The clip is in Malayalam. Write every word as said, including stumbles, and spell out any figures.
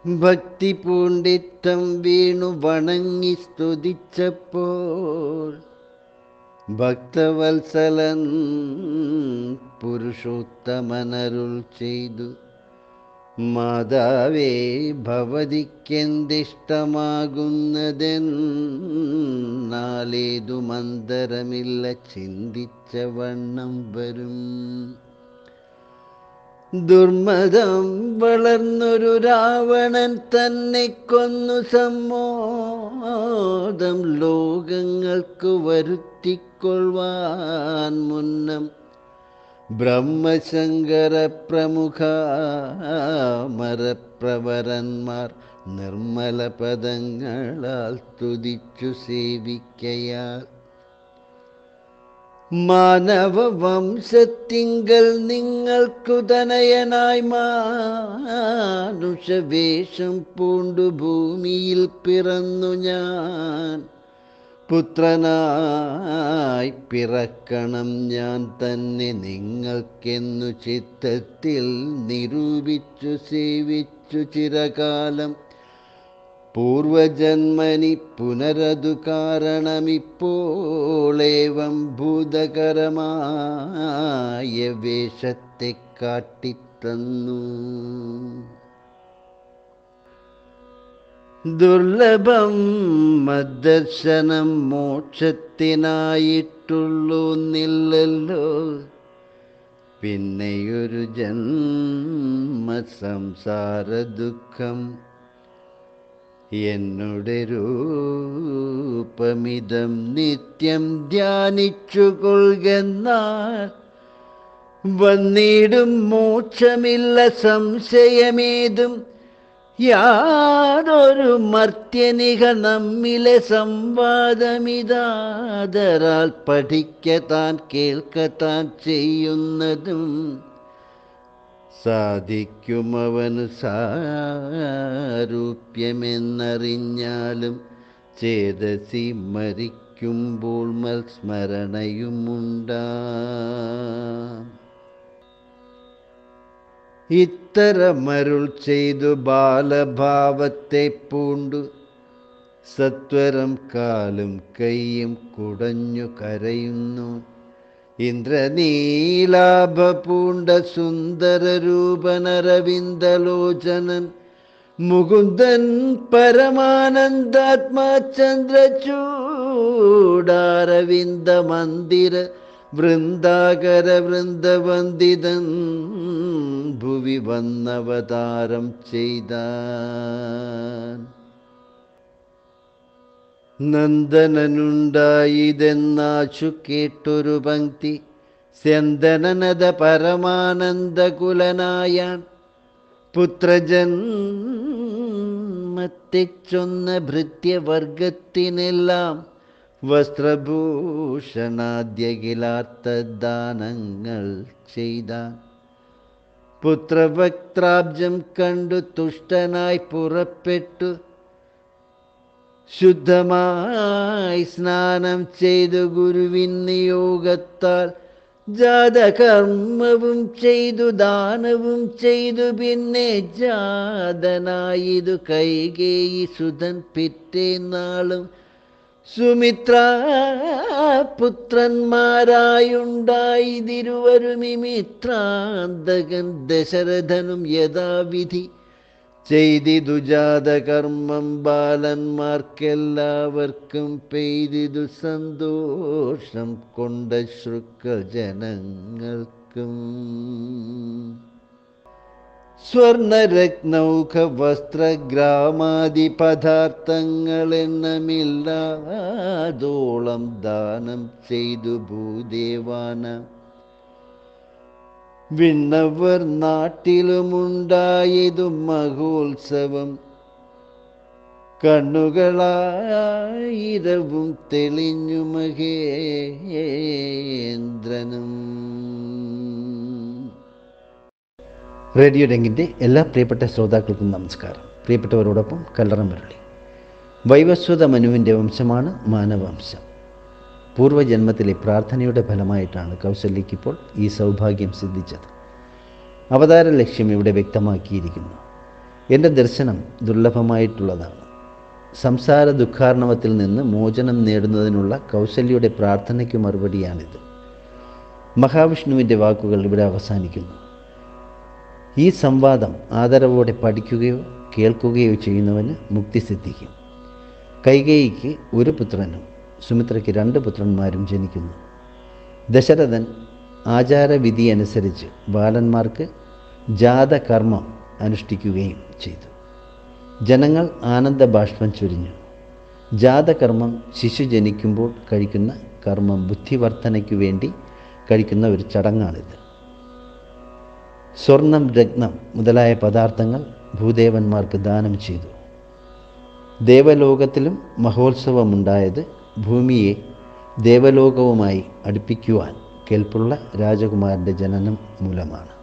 ഭക്തി പൂണ്ടിത്തം വീണു വണങ്ങി സ്തുതിച്ചപ്പോൾ ഭക്തവത്സലൻ പുരുഷോത്തമനരുൾ ചെയ്തു, മാതാവേ ഭവതിക്കെന്തിഷ്ടമാകുന്നതെന്നാലേതു മന്ദരമില്ല ചിന്തിച്ച വണ്ണം വരും. ദുർമതം വളർന്നൊരു രാവണൻ തന്നെ കൊന്നു സമ്മോദം ലോകങ്ങൾക്ക് വരുത്തിക്കൊള്ളുവാൻ മുന്നം ബ്രഹ്മശങ്കര പ്രമുഖ മരപ്രവരന്മാർ നിർമ്മല പദങ്ങളാൽ സ്തുതിച്ചു സേവിക്കയാൽ മാനവവംശത്തിങ്കൽ നിങ്ങൾക്കു തനയനായി മാനുഷവേഷം പൂണ്ടു ഭൂമിയിൽ പിറന്നു ഞാൻ. പുത്രനായി പിറക്കണം ഞാൻ തന്നെ നിങ്ങൾക്കെന്നു ചിത്തത്തിൽ നിരൂപിച്ചു സേവിച്ചു ചിരകാലം. പൂർവജന്മനി പുനരതു കാരണമിപ്പോളേവം ഭൂതകരമായ വേഷത്തെ കാട്ടിത്തന്നു. ദുർലഭം മദ്ദർശനം മോക്ഷത്തിനായിട്ടുള്ളൂന്നില്ലല്ലോ, പിന്നെയൊരു ജന്മ സംസാര ദുഃഖം. എന്നുടെ രൂപമിതം നിത്യം ധ്യാനിച്ചു കൊള്ളുകെന്നാൽ വന്നിടും മോക്ഷമില്ല സംശയമേതും. യാതൊരു മർത്യനിക നമ്മിലെ സംവാദമിതാദരാൽ പഠിക്കത്താൻ കേൾക്കത്താൻ ചെയ്യുന്നതും സാധിക്കുമവന് സാരൂപ്യമെന്നറിഞ്ഞാലും ചേതസി മരിക്കുമ്പോൾ മത്സ്മരണയുമുണ്ടാ. ഇത്തരമരുൾ ചെയ്തു ബാലഭാവത്തെ പൂണ്ടു സത്വരം കാലും കൈയും കുടഞ്ഞു കരയുന്നു. ഇന്ദ്രനീലാഭ പൂണ്ട സുന്ദരരൂപനരവിന്ദലോചനൻ മുകുന്ദൻ പരമാനന്ദാത്മാ ചന്ദ്രചൂടാരവിന്ദ മന്ദിര വൃന്ദാകര വൃന്ദവന്ദിതൻ ഭുവി വന്നവതാരം ചെയ്താൻ. നന്ദനനുണ്ടായിതെന്നാശു കേട്ടൊരു പങ്ക്തി സ്യന്ദനനദ പരമാനന്ദകുലനായാൻ. പുത്രജന്മത്തെ ചൊന്ന ഭൃത്യവർഗത്തിനെല്ലാം വസ്ത്രഭൂഷണാദ്യഖിലാർത്ഥദാനങ്ങൾ ചെയ്താൻ. പുത്രവക്ത്രാബ്ജം കണ്ടു തുഷ്ടനായി പുറപ്പെട്ടു ശുദ്ധമായി സ്നാനം ചെയ്തു ഗുരുവിൻ നിയോഗത്താൽ ജാതകർമ്മവും ചെയ്തു ദാനവും ചെയ്തു. പിന്നെ ജാതനായിതു കൈകേയി സുതൻ പിറ്റേന്നാളും സുമിത്ര പുത്രന്മാരായുണ്ടായതിരുവരുമിമിത്രാന്തകൻ ദശരഥനും യഥാവിധി ചെയ്തിതു ജാതകർമ്മം. ബാലന്മാർക്കെല്ലാവർക്കും പെയ്തിതു സന്തോഷം കൊണ്ട ശൃക്കൾ ജനങ്ങൾക്കും. സ്വർണരത്നൗഘ വസ്ത്രഗ്രാമാദി പദാർത്ഥങ്ങളെണ്ണമില്ലാതോളം ദാനം ചെയ്തു ഭൂദേവാന. വിണ്ണവർ നാട്ടിലുമുണ്ടായതു മഹോത്സവം. കണ്ണുകളായിരവും തെളിഞ്ഞു മഹേന്ദ്രനും. റേഡിയോ രംഗിൻ്റെ എല്ലാ പ്രിയപ്പെട്ട ശ്രോതാക്കൾക്കും നമസ്കാരം. പ്രിയപ്പെട്ടവരോടൊപ്പം കല്ലറ മുരളി. വൈവസ്വത മനുവിൻ്റെ വംശമാണ് മാനവവംശം. പൂർവ്വജന്മത്തിലെ പ്രാർത്ഥനയുടെ ഫലമായിട്ടാണ് കൗസല്യയ്ക്കിപ്പോൾ ഈ സൗഭാഗ്യം സിദ്ധിച്ചത്. അവതാര ലക്ഷ്യം ഇവിടെ വ്യക്തമാക്കിയിരിക്കുന്നു. എൻ്റെ ദർശനം ദുർലഭമായിട്ടുള്ളതാണ്. സംസാര ദുഃഖാർണവത്തിൽ നിന്ന് മോചനം നേടുന്നതിനുള്ള കൗസല്യയുടെ പ്രാർത്ഥനയ്ക്ക് മറുപടിയാണിത്. മഹാവിഷ്ണുവിൻ്റെ വാക്കുകൾ ഇവിടെ അവസാനിക്കുന്നു. ഈ സംവാദം ആദരവോടെ പഠിക്കുകയോ കേൾക്കുകയോ ചെയ്യുന്നവന് മുക്തി സിദ്ധിക്കും. കൈകേയിക്ക് ഒരു പുത്രനും സുമിത്രയ്ക്ക് രണ്ട് പുത്രന്മാരും ജനിക്കുന്നു. ദശരഥൻ ആചാരവിധി അനുസരിച്ച് ബാലന്മാർക്ക് ജാതകർമ്മം അനുഷ്ഠിക്കുകയും ചെയ്തു. ജനങ്ങൾ ആനന്ദബാഷ്പം ചൊരിഞ്ഞു. ജാതകർമ്മം ശിശു ജനിക്കുമ്പോൾ കഴിക്കുന്ന കർമ്മം ബുദ്ധിവർദ്ധനയ്ക്കു വേണ്ടി കഴിക്കുന്ന ഒരു ചടങ്ങാണിത്. സ്വർണം, രത്നം മുതലായ പദാർത്ഥങ്ങൾ ഭൂദേവന്മാർക്ക് ദാനം ചെയ്തു. ദേവലോകത്തിലും മഹോത്സവമുണ്ടായത് ഭൂമിയെ ദേവലോകവുമായി അടുപ്പിക്കുവാൻ കെൽപ്പുള്ള രാജകുമാരൻ്റെ ജനനം മൂലമാണ്.